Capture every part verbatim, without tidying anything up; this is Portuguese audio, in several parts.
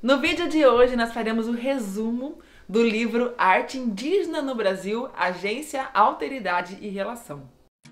No vídeo de hoje nós faremos o resumo do livro Arte Indígena no Brasil, Agência, Alteridade e Relação.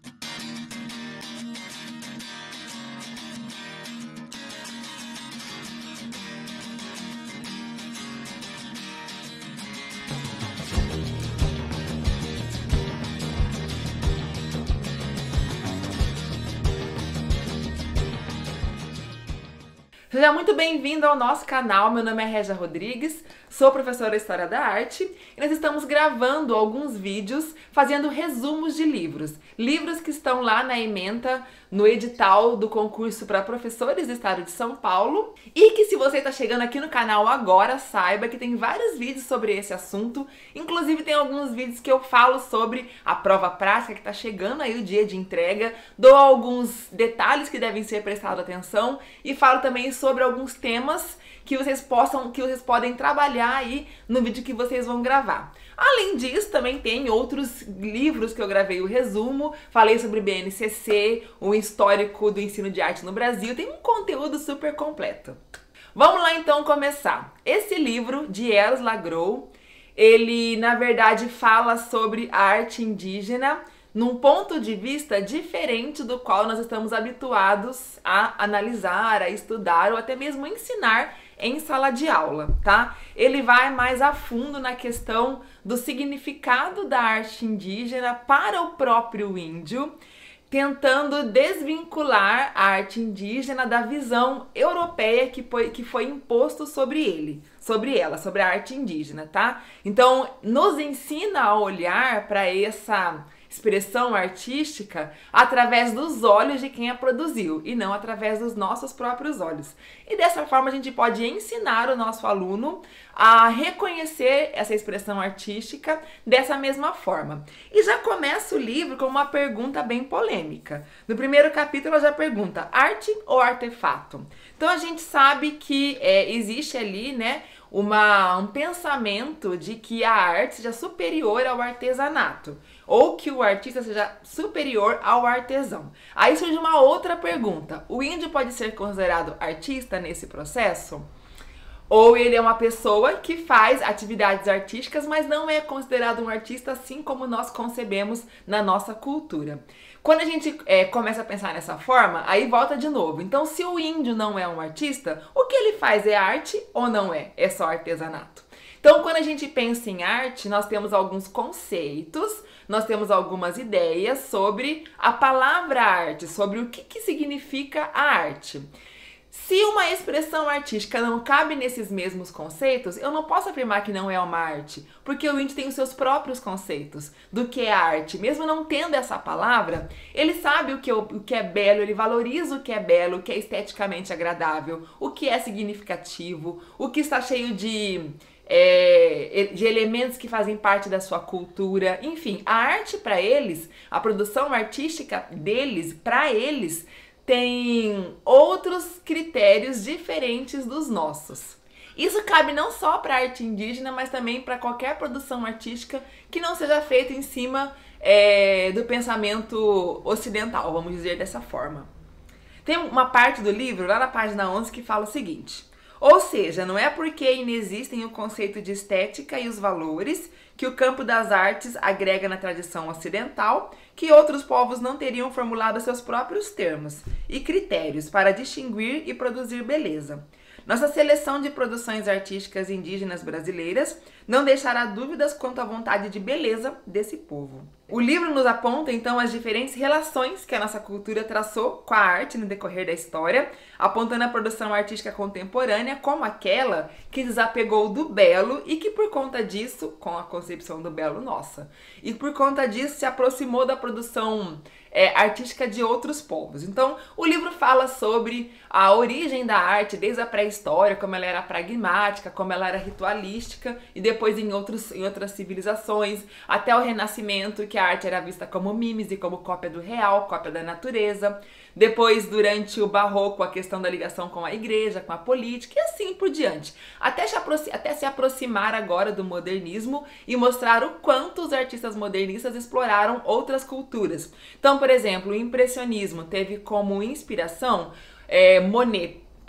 Seja muito bem-vindo ao nosso canal, meu nome é Régia Rodrigues, sou professora de História da Arte e nós estamos gravando alguns vídeos fazendo resumos de livros. Livros que estão lá na ementa, no edital do concurso para professores do estado de São Paulo e que se você está chegando aqui no canal agora, saiba que tem vários vídeos sobre esse assunto, inclusive tem alguns vídeos que eu falo sobre a prova prática que está chegando aí o dia de entrega, dou alguns detalhes que devem ser prestados atenção e falo também sobre alguns temas que vocês possam, que vocês podem trabalhar aí no vídeo que vocês vão gravar. Além disso, também tem outros livros que eu gravei o resumo, falei sobre B N C C, o histórico do ensino de arte no Brasil, tem um conteúdo super completo. Vamos lá então começar. Esse livro de Eros Lagros, ele na verdade fala sobre a arte indígena num ponto de vista diferente do qual nós estamos habituados a analisar, a estudar ou até mesmo ensinar em sala de aula, tá? Ele vai mais a fundo na questão do significado da arte indígena para o próprio índio, tentando desvincular a arte indígena da visão europeia que foi, que foi imposto sobre ele, sobre ela, sobre a arte indígena, tá? Então, nos ensina a olhar para essa expressão artística através dos olhos de quem a produziu e não através dos nossos próprios olhos. E dessa forma a gente pode ensinar o nosso aluno a reconhecer essa expressão artística dessa mesma forma. E já começa o livro com uma pergunta bem polêmica. No primeiro capítulo ela já pergunta: arte ou artefato? Então a gente sabe que é, existe ali, né, Uma, um pensamento de que a arte seja superior ao artesanato, ou que o artista seja superior ao artesão. Aí surge uma outra pergunta: o índio pode ser considerado artista nesse processo? Ou ele é uma pessoa que faz atividades artísticas, mas não é considerado um artista assim como nós concebemos na nossa cultura? Quando a gente é, começa a pensar nessa forma, aí volta de novo. Então, se o índio não é um artista, o que ele faz é arte ou não é? É só artesanato? Então, quando a gente pensa em arte, nós temos alguns conceitos, nós temos algumas ideias sobre a palavra arte, sobre o que, que significa a arte. Se uma expressão artística não cabe nesses mesmos conceitos, eu não posso afirmar que não é uma arte, porque o índio tem os seus próprios conceitos do que é arte. Mesmo não tendo essa palavra, ele sabe o que, o que é belo, ele valoriza o que é belo, o que é esteticamente agradável, o que é significativo, o que está cheio de, é, de elementos que fazem parte da sua cultura. Enfim, a arte para eles, a produção artística deles, para eles, tem outros critérios diferentes dos nossos. Isso cabe não só para a arte indígena, mas também para qualquer produção artística que não seja feita em cima é, do pensamento ocidental, vamos dizer dessa forma. Tem uma parte do livro, lá na página onze, que fala o seguinte: ou seja, não é porque inexistem o conceito de estética e os valores que o campo das artes agrega na tradição ocidental que outros povos não teriam formulado seus próprios termos e critérios para distinguir e produzir beleza. Nossa seleção de produções artísticas indígenas brasileiras não deixará dúvidas quanto à vontade de beleza desse povo. O livro nos aponta então as diferentes relações que a nossa cultura traçou com a arte no decorrer da história, apontando a produção artística contemporânea como aquela que desapegou do belo e que por conta disso, com a concepção do belo nossa, e por conta disso se aproximou da produção é, artística de outros povos. Então o livro fala sobre a origem da arte desde a pré-história, como ela era pragmática, como ela era ritualística, e depois em, outros, em outras civilizações, até o Renascimento, que a arte era vista como mimes e como cópia do real, cópia da natureza. Depois, durante o Barroco, a questão da ligação com a igreja, com a política e assim por diante. Até se, até se aproximar agora do modernismo e mostrar o quanto os artistas modernistas exploraram outras culturas. Então, por exemplo, o impressionismo teve como inspiração é, Monet,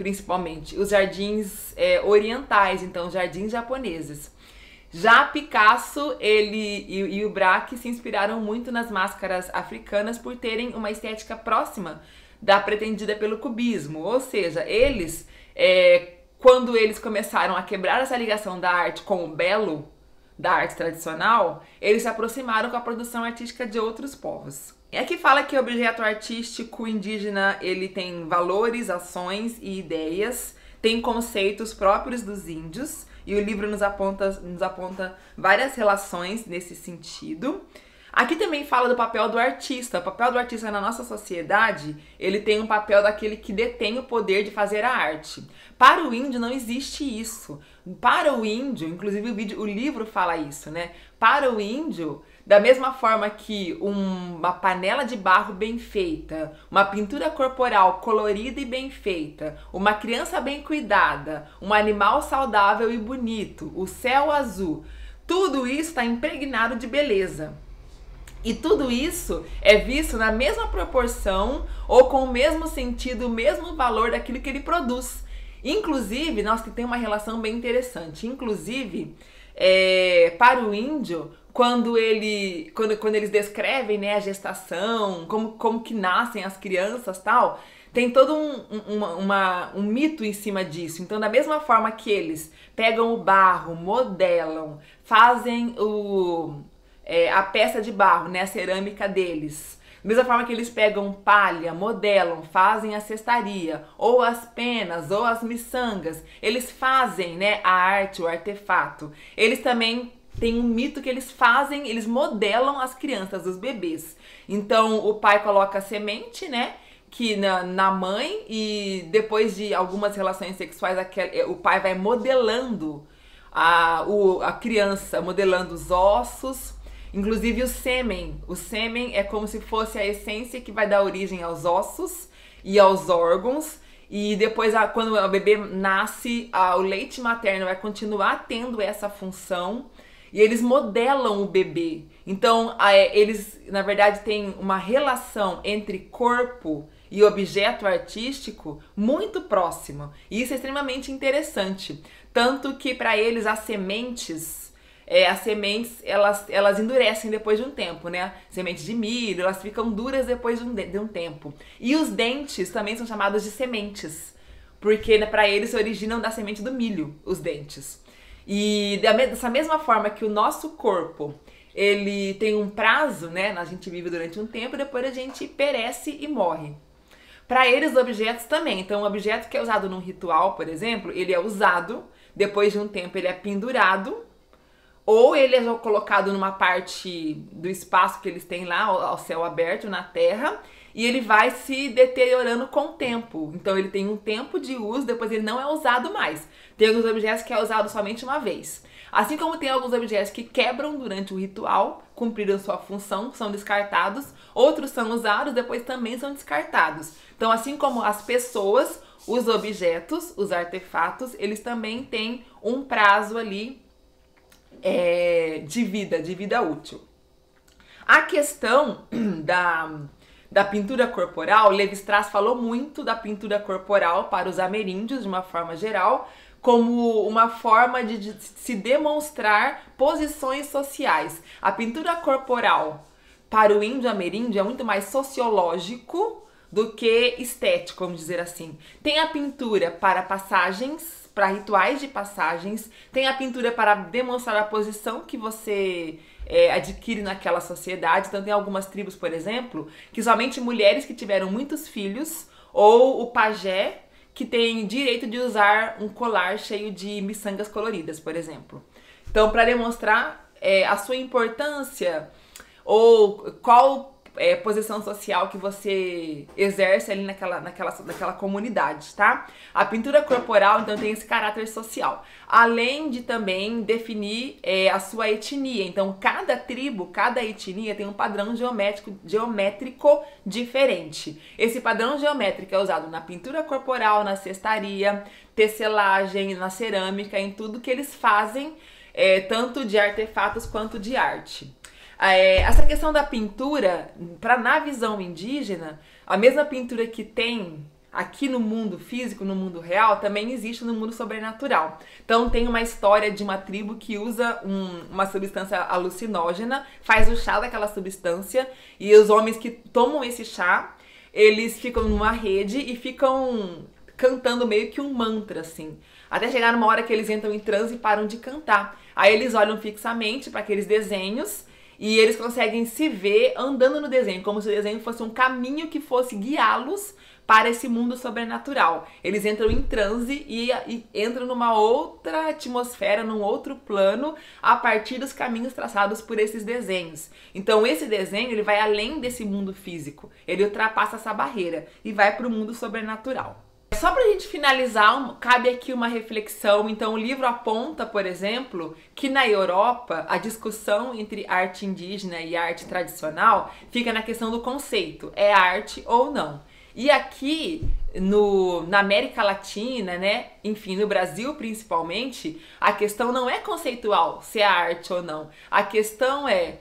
principalmente, os jardins é, orientais, então os jardins japoneses. Já Picasso ele, e, e o Braque se inspiraram muito nas máscaras africanas por terem uma estética próxima da pretendida pelo cubismo, ou seja, eles, é, quando eles começaram a quebrar essa ligação da arte com o belo, da arte tradicional, eles se aproximaram com a produção artística de outros povos. E aqui fala que o objeto artístico indígena ele tem valores, ações e ideias, tem conceitos próprios dos índios, e o livro nos aponta, nos aponta várias relações nesse sentido. Aqui também fala do papel do artista. O papel do artista na nossa sociedade, ele tem um papel daquele que detém o poder de fazer a arte. Para o índio não existe isso. Para o índio, inclusive o, vídeo, o livro fala isso, né? Para o índio, da mesma forma que um, uma panela de barro bem feita, uma pintura corporal colorida e bem feita, uma criança bem cuidada, um animal saudável e bonito, o céu azul, tudo isso está impregnado de beleza. E tudo isso é visto na mesma proporção ou com o mesmo sentido, o mesmo valor daquilo que ele produz. Inclusive, nós que tem uma relação bem interessante, inclusive, é, para o índio, quando, ele, quando, quando eles descrevem, né, a gestação, como, como que nascem as crianças e tal, tem todo um, um, uma, uma, um mito em cima disso. Então, da mesma forma que eles pegam o barro, modelam, fazem o... É, a peça de barro, né, a cerâmica deles. Da mesma forma que eles pegam palha, modelam, fazem a cestaria, ou as penas, ou as miçangas, eles fazem, né, a arte, o artefato. Eles também têm um mito que eles fazem, eles modelam as crianças, os bebês. Então o pai coloca a semente, né, que na, na mãe, e depois de algumas relações sexuais, aquele, o pai vai modelando a, o, a criança, modelando os ossos. Inclusive o sêmen, o sêmen é como se fosse a essência que vai dar origem aos ossos e aos órgãos, e depois quando o bebê nasce, o leite materno vai continuar tendo essa função, e eles modelam o bebê. Então eles na verdade têm uma relação entre corpo e objeto artístico muito próxima, e isso é extremamente interessante, tanto que para eles as sementes É, as sementes, elas, elas endurecem depois de um tempo, né? Sementes de milho, elas ficam duras depois de um, de um tempo. E os dentes também são chamados de sementes, porque né, para eles se originam da semente do milho, os dentes. E da, dessa mesma forma que o nosso corpo, ele tem um prazo, né? A gente vive durante um tempo, depois a gente perece e morre. Para eles, objetos também. Então, um objeto que é usado num ritual, por exemplo, ele é usado, depois de um tempo ele é pendurado, ou ele é colocado numa parte do espaço que eles têm lá, ao céu aberto, na terra, e ele vai se deteriorando com o tempo. Então ele tem um tempo de uso, depois ele não é usado mais. Tem alguns objetos que é usado somente uma vez. Assim como tem alguns objetos que quebram durante o ritual, cumpriram sua função, são descartados. Outros são usados, depois também são descartados. Então assim como as pessoas, os objetos, os artefatos, eles também têm um prazo ali É, de vida, de vida útil. A questão da, da pintura corporal, Lévi-Strauss falou muito da pintura corporal para os ameríndios, de uma forma geral, como uma forma de, de se demonstrar posições sociais. A pintura corporal para o índio ameríndio é muito mais sociológico do que estético, vamos dizer assim. Tem a pintura para passagens, para rituais de passagens, tem a pintura para demonstrar a posição que você é, adquire naquela sociedade. Então tem algumas tribos, por exemplo, que somente mulheres que tiveram muitos filhos, ou o pajé, que tem direito de usar um colar cheio de miçangas coloridas, por exemplo. Então, para demonstrar é, a sua importância, ou qual É, posição social que você exerce ali naquela, naquela, naquela comunidade, tá? A pintura corporal, então, tem esse caráter social, além de também definir é, a sua etnia. Então, cada tribo, cada etnia tem um padrão geométrico, geométrico diferente. Esse padrão geométrico é usado na pintura corporal, na cestaria, tecelagem, na cerâmica, em tudo que eles fazem, é, tanto de artefatos quanto de arte. É, essa questão da pintura, pra, na visão indígena, a mesma pintura que tem aqui no mundo físico, no mundo real, também existe no mundo sobrenatural. Então tem uma história de uma tribo que usa um, uma substância alucinógena, faz o chá daquela substância, e os homens que tomam esse chá, eles ficam numa rede e ficam cantando meio que um mantra, assim. Até chegar numa hora que eles entram em transe e param de cantar. Aí eles olham fixamente para aqueles desenhos e eles conseguem se ver andando no desenho, como se o desenho fosse um caminho que fosse guiá-los para esse mundo sobrenatural. Eles entram em transe e, e entram numa outra atmosfera, num outro plano, a partir dos caminhos traçados por esses desenhos. Então esse desenho, ele vai além desse mundo físico, ele ultrapassa essa barreira e vai para o mundo sobrenatural. Só pra gente finalizar, cabe aqui uma reflexão. Então o livro aponta, por exemplo, que na Europa a discussão entre arte indígena e arte tradicional fica na questão do conceito, é arte ou não. E aqui no, na América Latina, né, enfim, no Brasil principalmente, a questão não é conceitual, se é arte ou não. A questão é,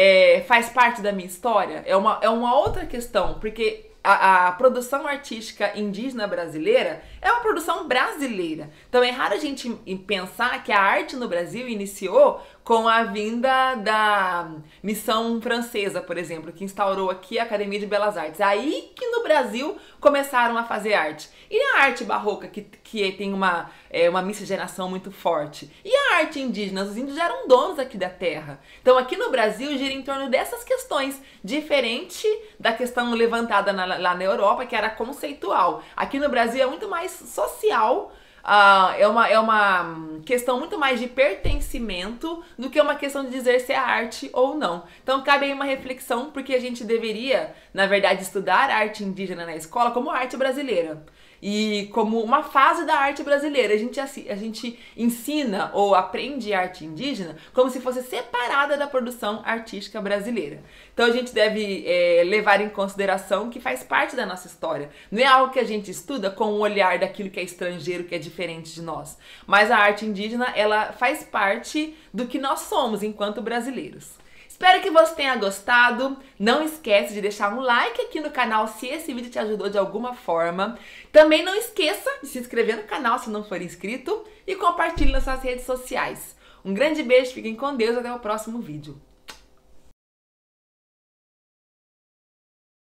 é faz parte da minha história? É uma, é uma outra questão, porque A, a produção artística indígena brasileira é uma produção brasileira. Então é raro a gente pensar que a arte no Brasil iniciou com a vinda da missão francesa, por exemplo, que instaurou aqui a Academia de Belas Artes. Aí que no Brasil começaram a fazer arte. E a arte barroca, que, que tem uma, é, uma miscigenação muito forte? E a arte indígena? Os índios já eram donos aqui da terra. Então aqui no Brasil gira em torno dessas questões, diferente da questão levantada na, lá na Europa, que era conceitual. Aqui no Brasil é muito mais social. Uh, é, uma, é uma questão muito mais de pertencimento do que uma questão de dizer se é arte ou não. Então cabe aí uma reflexão, porque a gente deveria, na verdade, estudar arte indígena na escola como arte brasileira. E como uma fase da arte brasileira, a gente, a gente ensina ou aprende arte indígena como se fosse separada da produção artística brasileira. Então a gente deve é, levar em consideração que faz parte da nossa história. Não é algo que a gente estuda com o olhar daquilo que é estrangeiro, que é diferente de nós. Mas a arte indígena, ela faz parte do que nós somos enquanto brasileiros. Espero que você tenha gostado. Não esquece de deixar um like aqui no canal se esse vídeo te ajudou de alguma forma. Também não esqueça de se inscrever no canal se não for inscrito e compartilhe nas suas redes sociais. Um grande beijo, fiquem com Deus, até o próximo vídeo.